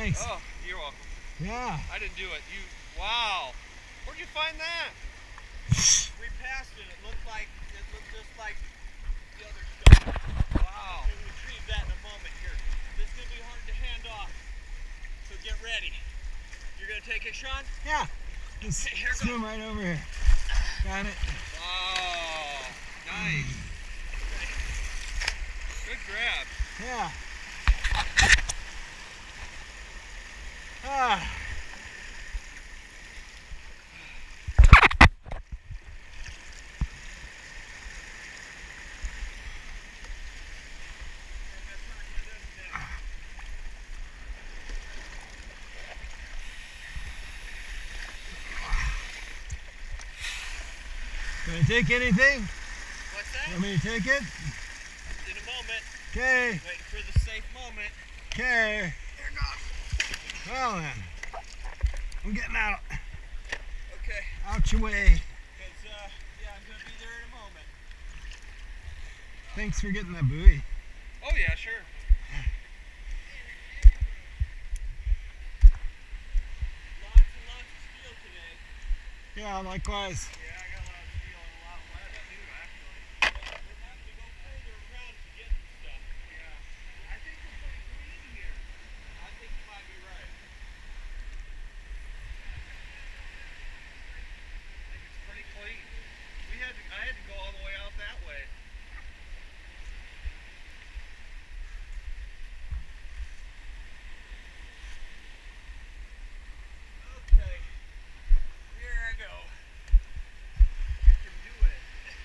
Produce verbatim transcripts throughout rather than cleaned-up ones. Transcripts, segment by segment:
Thanks. Oh, you're welcome. Yeah. I didn't do it. You, wow. Where'd you find that? We passed it. It looked like, it looked just like the other stuff. Wow. We'll retrieve that in a moment here. This is going to be hard to hand off. So get ready. You're going to take it, Shawn? Yeah. Just okay, here swim right over here. Got it. Wow. Nice. Good grab. Yeah. Ah. Can I take anything? What's that? Want me to take it? In a moment. Okay. Waiting for the safe moment. Okay. Here goes. Well then. I'm getting out. Okay. Out your way. Because, uh, yeah, I'm going to be there in a moment. Thanks for getting that buoy. Oh, yeah, sure. Lots and lots of steel today. Yeah, likewise. Yeah, I got a lot of steel and a lot of lead too, actually. We're having to go further around to get the stuff. Yeah. I think we're pretty clean here. I think you might be right. I think it's pretty clean. We had to, I had to go all the way out that way. Okay. Here I go. You can do it.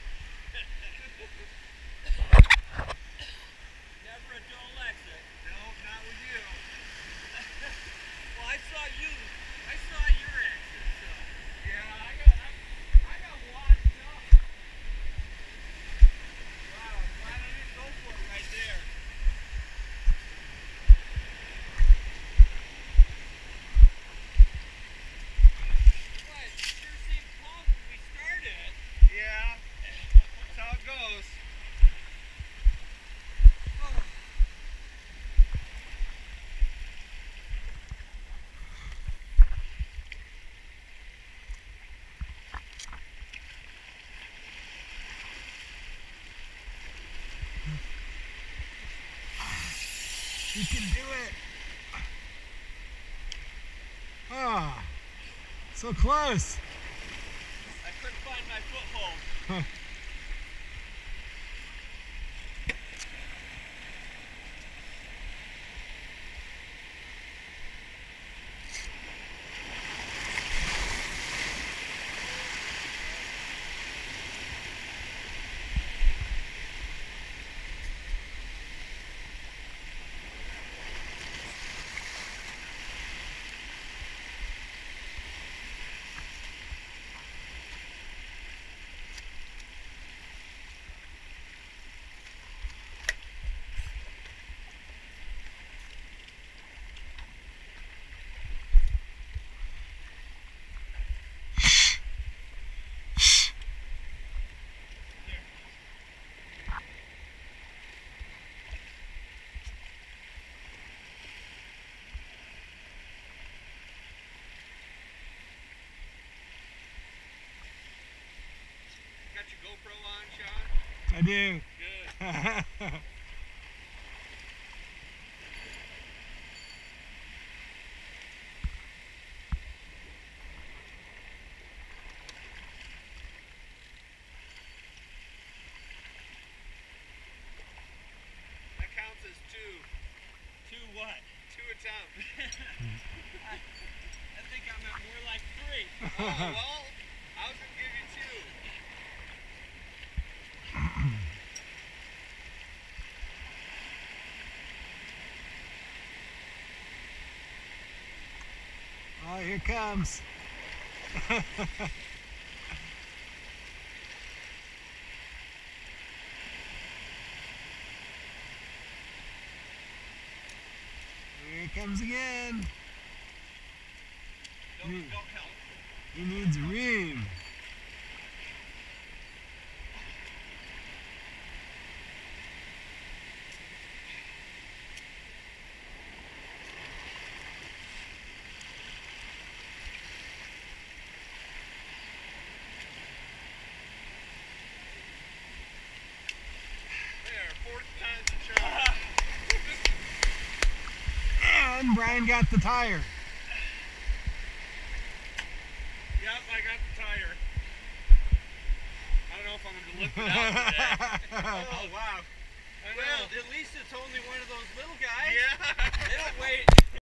Never a dull exit. No, not with you. Well, I saw you. I saw your exit, so. Yeah, I got, I, I got washed up. Wow, I'm glad I didn't go for it right there. Well, it sure seemed calm when we started. Yeah, that's how it goes. Oh. You can do it. Ah, so close. I couldn't find my foothold. Huh. Got your GoPro on, Shawn? I do. Good. That counts as two. Two what? Two attempts. I, I think I meant more like three. Oh, well, I was going to give you two. Oh, here it comes. Here it comes again. Don't, Hmm. don't help. He needs room. and Bryan got the tire. Yep, I got the tire. I don't know if I'm going to lift it out today. Oh, wow. Well, at least it's only one of those little guys. Yeah. They don't weigh